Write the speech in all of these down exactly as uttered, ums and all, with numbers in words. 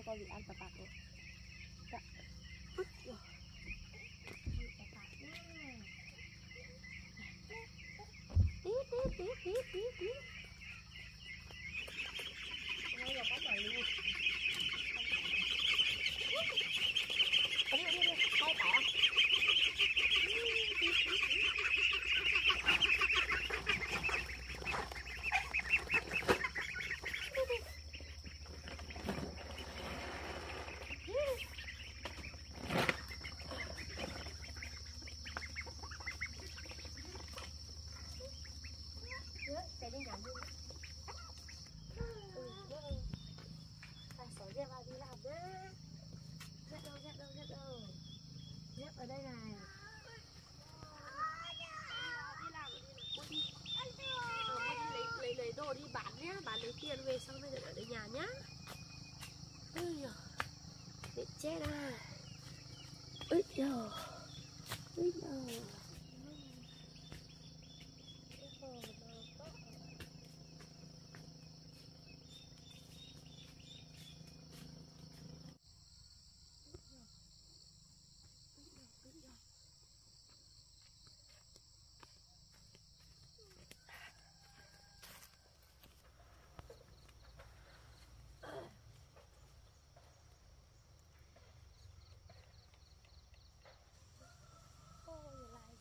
con bị ăn tạt tạt rồi. Dạ. Rồi. Tạt tạt nhá. Tí tí tí tí tí tí. Ngay vào bắt đầu luôn. Đi đi đi, hai tẻ. Để đi làm đi. Phải xỏ dép vào đi làm nhá. Dép đâu, dép đâu, dép đâu. Dép ở đây này. Đi làm đi. Cô đi. Ờ, cô đi lấy, lấy, lấy đồ đi bán nhá. Bán lấy tiền về xong bây giờ ở đây nhà nhá. Ui giời. Để chết à. Ui giời. Ui giời. Ôi lại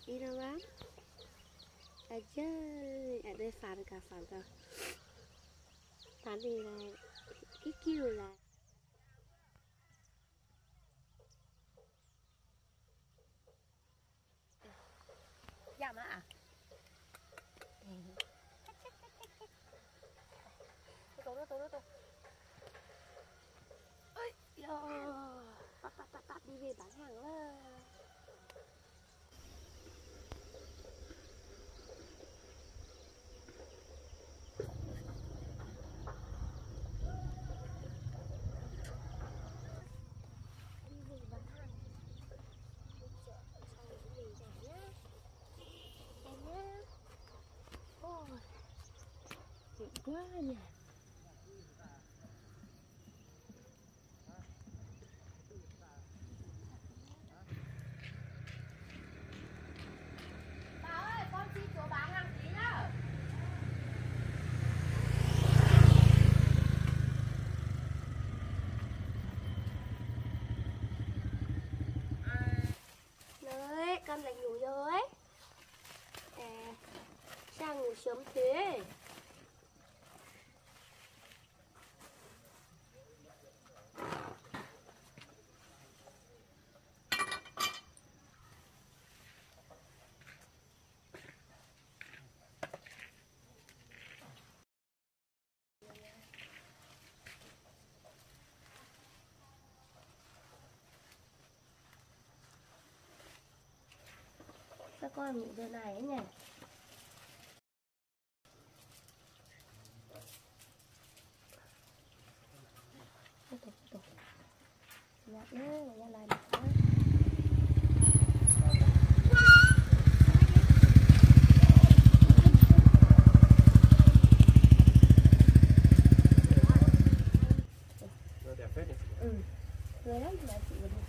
đi đâu bác? À chơi, ở đây phản cả phản cả. Phản thì là cái kêu là dạ mà à? Tôi tôi tôi tôi. Ôi, yo, tắt tắt tắt tắt đi về bán hàng là. Quá nhỉ. Bà ơi, con xin chỗ bán hàng tí nhá. Đấy, con lại ngủ rồi. À, sao ngủ sớm thế? Sao con ngủ giờ này ấy nhỉ? Tiếp tục, tiếp tục. Nhạt nữa, nhà lại nữa. Đẹp phết đấy. Ừ, người lắm mà chị được.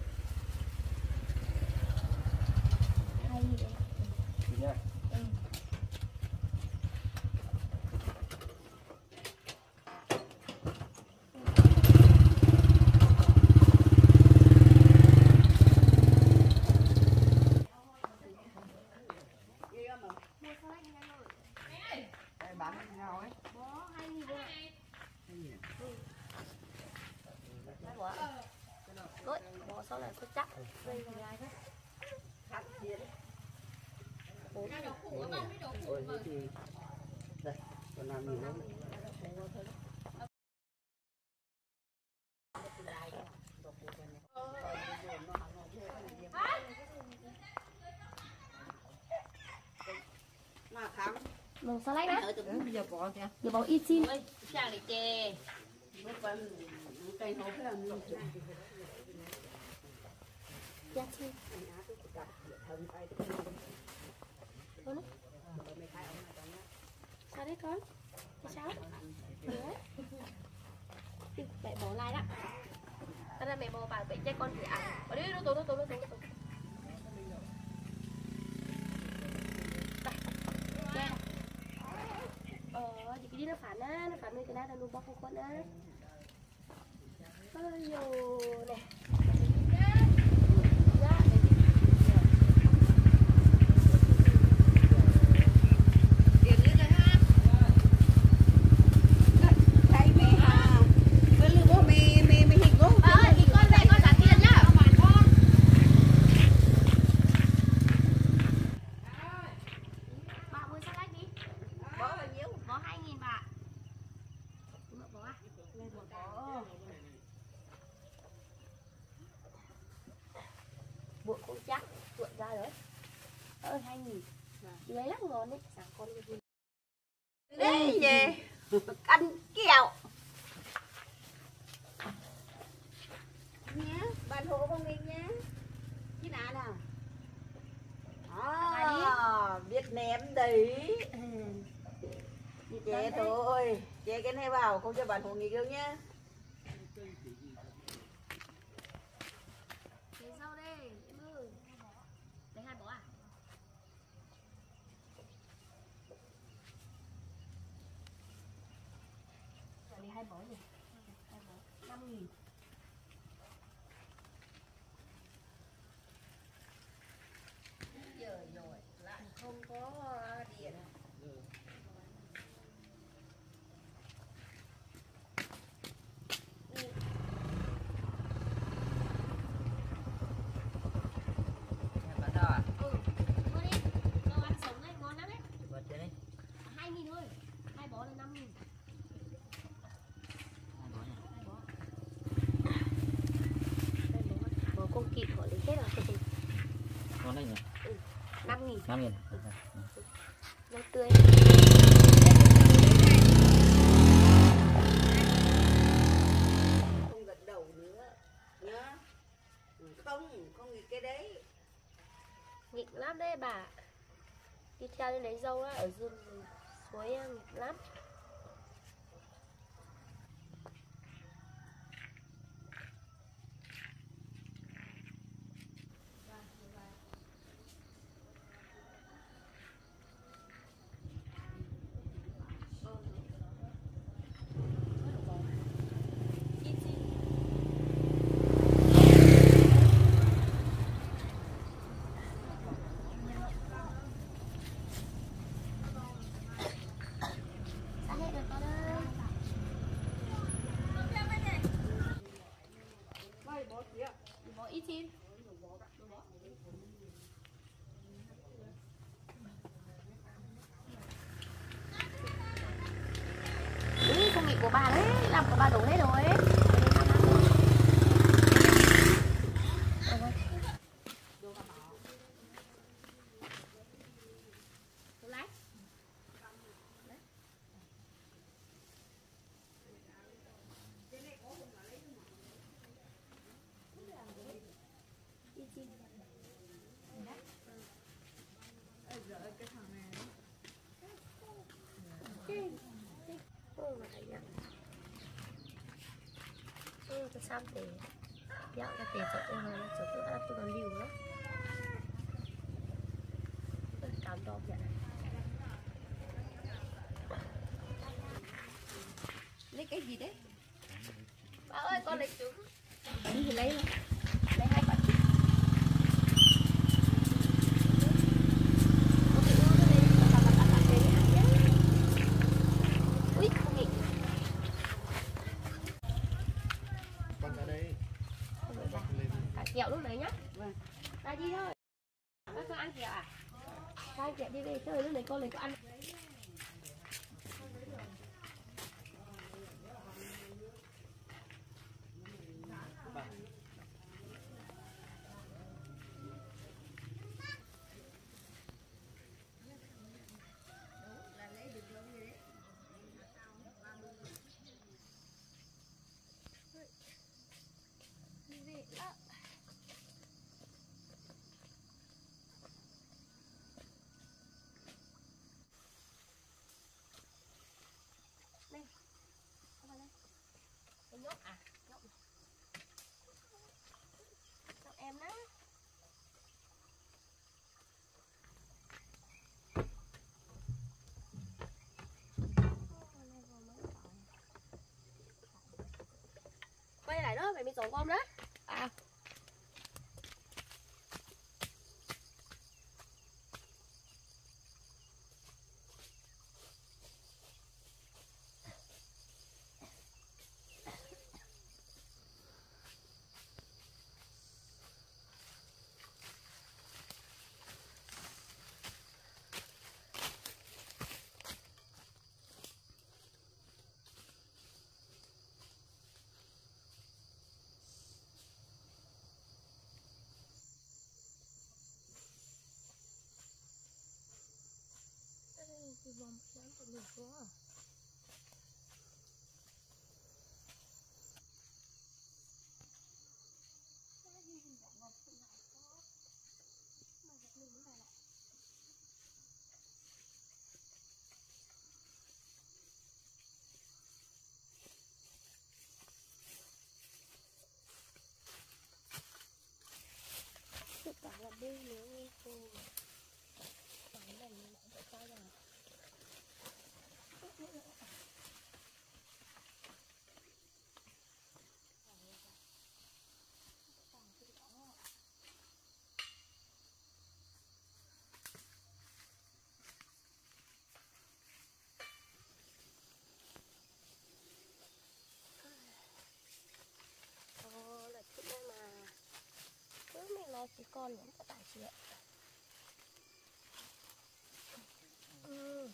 Hay vậy. Chị nha. Ừ. Bán như nào ấy? Bó hai nghìn thôi ạ. Hai bó ạ. Rồi, bó sau này có chắc. Đây là ai đó. Bốn nghìn. Ôi, thế thì đây, còn năm nghìn nữa. Mà khám Mừng sao lách đó. bây giờ bỏ kìa. Giờ bó ít xin. Chàng này chè. Nó còn cây hộp là Dạ xin. Con đấy. Sao đấy con? Sao? Đấy. Mẹ bỏ lại đó. Cái này mẹ bỏ bà vậy cho con thì ăn. Ở đây nó tối nó tối nó tối nó tối. Ờ, thì cái đi nó phản á, nó phản mấy cái này là nó bóc không con á. Ôi dồi này. Bụi cũng chắc, cuộn ra đấy. Ơ hai nghìn. Đi lấy lắm ngon đấy, sáng con đi. Đấy về ăn kẹo nhé, bạn hộ của mình nhé. Chứ nào nào. À, biết ném đấy. Chế thôi, chế cái này vào không cho bạn hộ nghỉ gương nhé. Lấy rau đây, em ơi. Lấy hai bó à? Lấy hai bó nhỉ? Hai bó, năm nghìn. Giờ không có điện. Bán rau à? Ừ, mua đi. Rau ăn sống đấy, ngon lắm đấy. Bán chưa đấy? hai nghìn thôi. Hai bó là năm nghìn. Hai bó nhỉ? Hai bó. Hai bó. Bó con kịp họ lấy hết rồi. Ngon đấy nhỉ? Ừ, năm nghìn. năm nghìn. Ừ. Rau tươi. Không gật đầu nữa nhá. Không, không nghĩ cái đấy. Nghịch lắm đấy bà. Đi theo đi lấy dâu á, ở rừng suối nghịch lắm. Bó ít xin. Ý, không nghĩ của bà đấy, làm của bà đủ hết rồi ấy. Ừ, cái sam tề dạo cái tề chợ cho nó chợ cứ ăn tôi nó liều lắm. Cảm động vậy. Lấy cái gì đấy? Bà ơi, con lấy trứng. Đi thì lấy lấy hai quả trứng. Ui, không nghịch. Con ở đây. Cả kẹo lúc đấy nhá. Vâng. Ra đi thôi. Bác con ăn kẹo à? Ra kẹo đi về chơi lúc đấy con lấy có ăn. Nhốt à? Nhốt. Nhốt em đó. Quay lại đó, mày mới trộn con đó. À. Cái vòng sáng của mình có à? Tất cả là bên nếu như cô bán lần nó phải sao rồi. cái con vẫn có tài chị ạ. Ừ.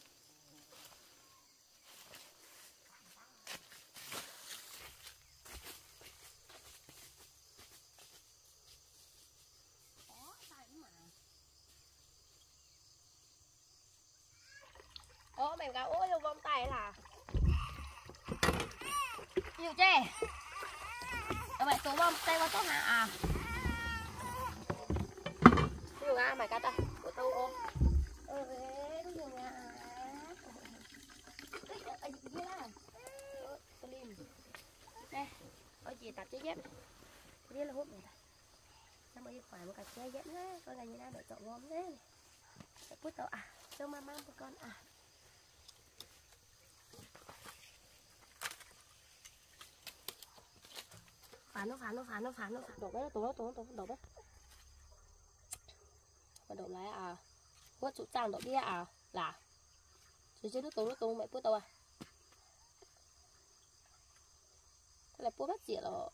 Ô mày gà ôi vòng tay là nhiều chê ở mày số bom tay qua tốt hả à nhiều à mày cá ta của tao ô ờ thế nhiều à ấy gì là slim đây ở chị tập chế dép biết là hút này sao mà đi phải một cái chế dép đấy con này như nào để chọn ngon thế này bút tao à cho mama một con à phá nó phá nó phá nó phá nó phá đổ đấy đổ đổ đổ đổ đấy và đổ lại à quất trụ trang đổ bia à là chứ chứ nước tốn nước tốn mẹ bút đâu à thế là bút bắt dĩa rồi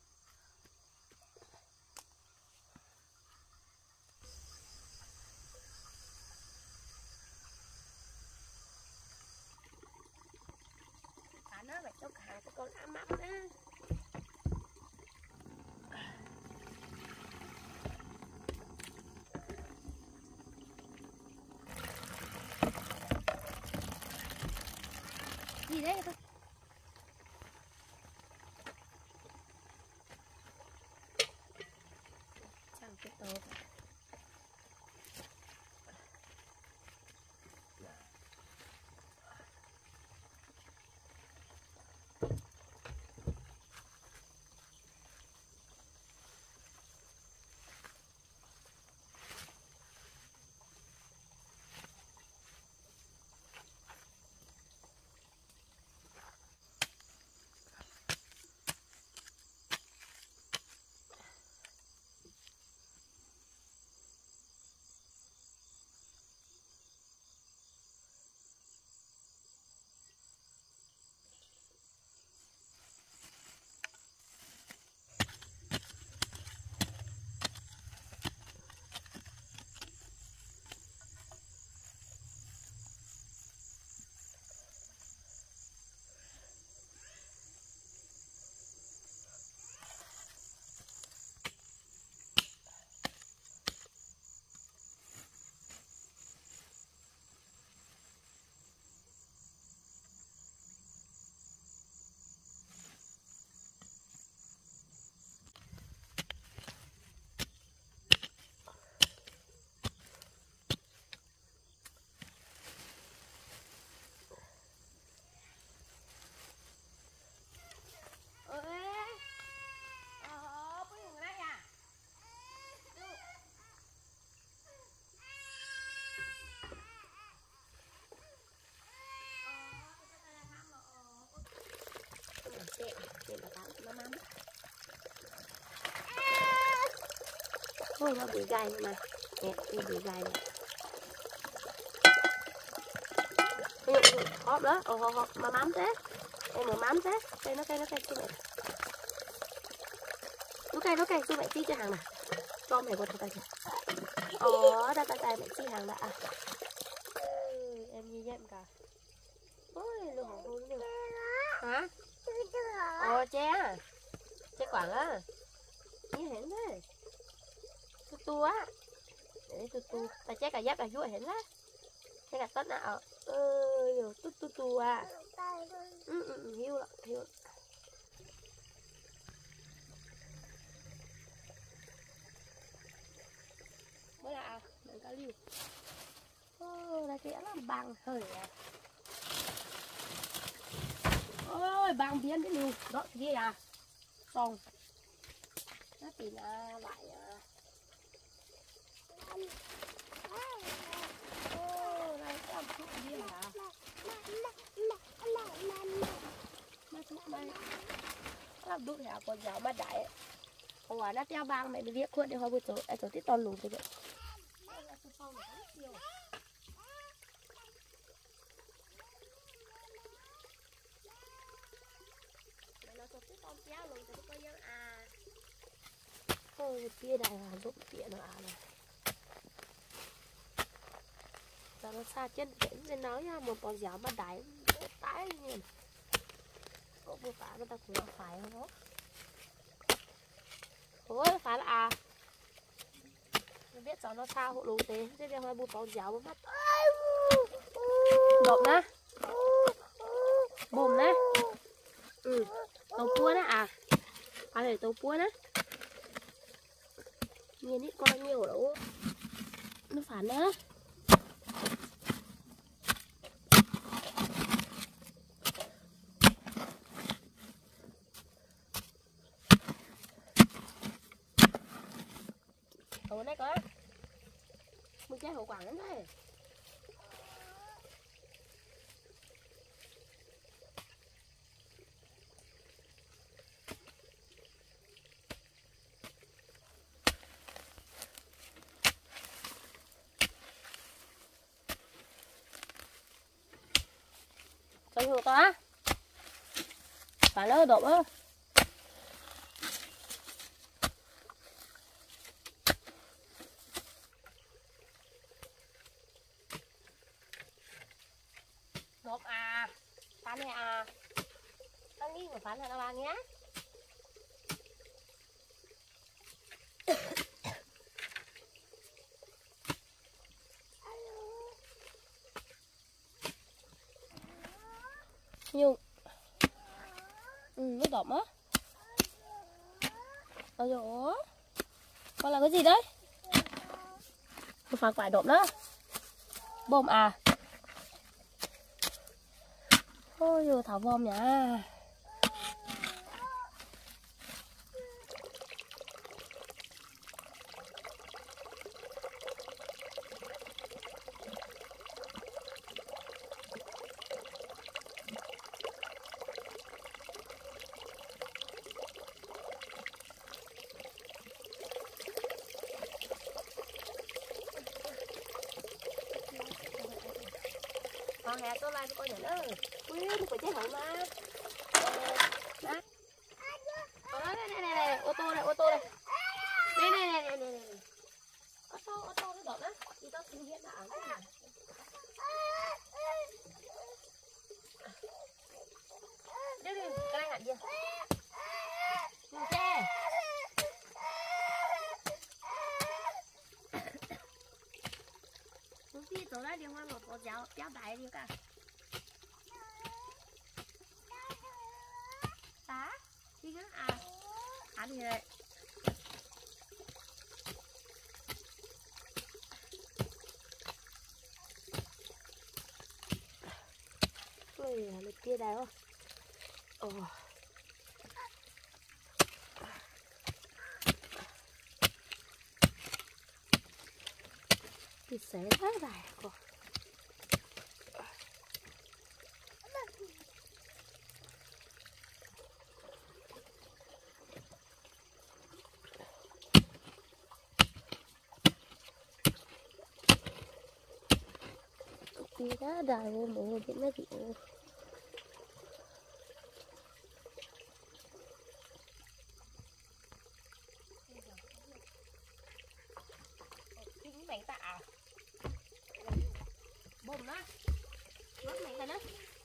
phá nó phải cho cả cái con ám mắm đó gì đấy thôi chẳng cái tốt Để để bà tao mắm mắm thôi nó bị gai mà nè nó bị gai này hộp đó ồ hộp hộp mà mắm thế em mở mắm thế cây nó cây nó cây cho mẹ nó cây nó cây cho mẹ chi cho hàng này cho mẹ một tay ồ đây tay tay mẹ chi hàng đã à em như vậy cả ôi lừa hổ luôn nhiều hả ồ che che quảng á như hển thế tu tu á để tu tu ta che cả giáp là vua hển á che cả tất nào ơi tu tu tu à ừ ừ hiu lắm hiu mới là đừng cá liu ô đây kia làm bằng hơi à ôi bằng biến cái liu đó kia à xong nó thì là lại à ô đây làm chút biến hả nó chút đây làm đút hả con giáo mà đại còn nó theo bang mẹ bị viết khuất để hoa buổi tối ai tối tít toàn lùn thế vậy nó tít toàn kéo lùn thì có dân à Thôi kia đại là dụng kia nó à này. Giờ nó xa chân đến nên nói nha, một con giáo mà đáy tái nhiên. Có bữa phá người ta cũng là phải không đó. Ôi phá là à. Không biết cháu nó sao hộ lù thế. Thế bây giờ bố con giáo bố mắt. Độm nè. Bồm nè. Ừ. Tàu cua nè à. Phải để tàu cua nè. Nhìn ít con nhiều ở đâu. Nó phản nè. Ở đây có. Mình chơi hậu quảng lắm đây. Cho hiểu to á. Phải lỡ đổ á. Đột à. Phán này à. Tao nghĩ của phán này là bà nhé. Nhung. Ừ, nó đỏ á. Ôi dồi ôi. Con là cái gì đấy? Một phản quải độm đó. Bồm à. Ôi dồi thảo vòm nhá. Con hè tôi lại cho con nhỏ nữa. Ui, nó phải chết hậu mà. Đó. Đó, đây, đây, đây, đây, ô tô đây, ô tô đây. Đây, đây, đây, đây, đây, đây. Ô tô, ô tô nó đổ đó. Thì tao xin hiện đã. Đi, đi, cái này ngặn chưa? Đừng che. Không biết chỗ đó đi ngoan một con giáo, giáo đại đi cả. Tá? Đi nữa à? À thì vậy. Ôi, lực kia đây không? Ồ. Thì xé thế này cô. Đi ra đời một cái nó bị kính mảnh tạ bùm đó lót mảnh này đó.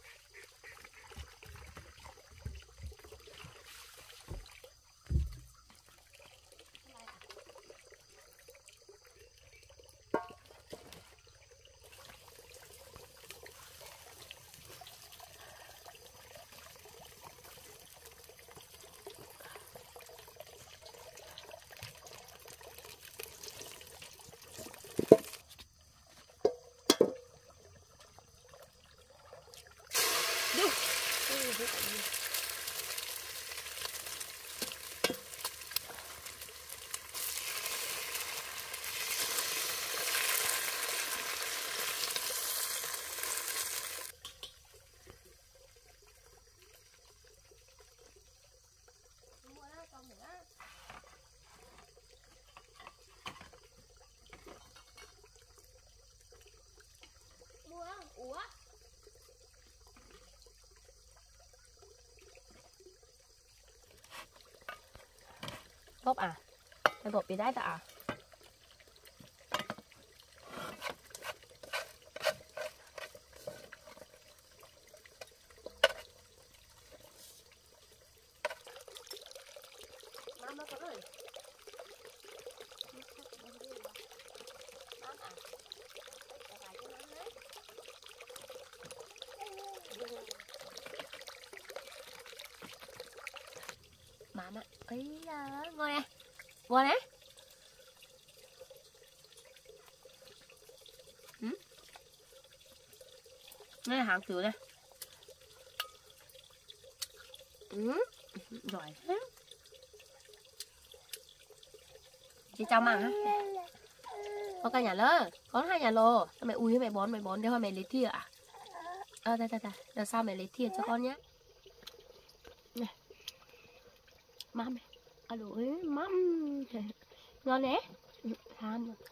Ủa? Bóp à? Phải bỏ bị đáy tạ. Mama có rồi. Mama ấy à, ngồi nè, ngồi nè. Ừ? Đây là hàng từ đây. Ừ, giỏi thế. Chị chào màng hả? Có cả nhà lơ, có hai nhà lô. Mẹ ui mẹ bón, mẹ bón, để mẹ lấy thìa à? Ờ, đây, đây, đây, giờ sao mẹ lấy thìa cho con nhé. Này. Mắm, à đủ ấy, mắm. Ngon nè. Than rồi.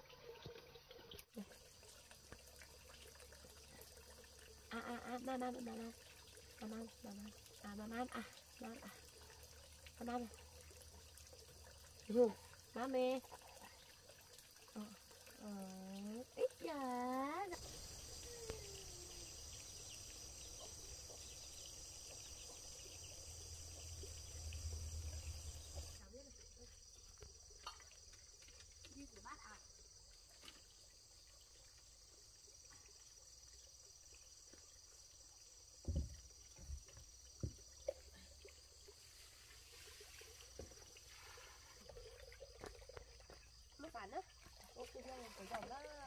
À, à, à, nan, nan, nan, nan. Nan, nan, nan, nan. À, nan, nan, à, nan, à. Nan, nan. Ừ, mắm mê. Ờ, ờ, ít da. Nó phản á. Ô, cái này phải dòng đó.